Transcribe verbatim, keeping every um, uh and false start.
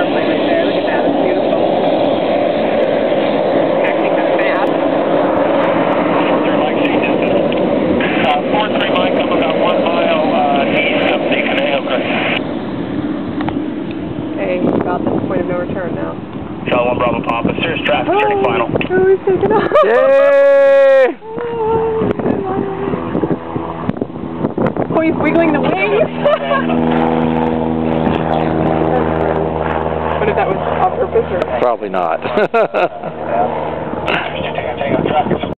airplane right there. Look at that. It's beautiful. Actually kind of fast. They're like changes. Uh, four three Mike, I'm about one mile uh, east of the canal. Okay, about the point of no return now. Shell one Bravo Papa, serious traffic, oh, turning final. Oh, he's taking off. Yay! Oh, he's wiggling the wings. What if that was on purpose or? Probably not.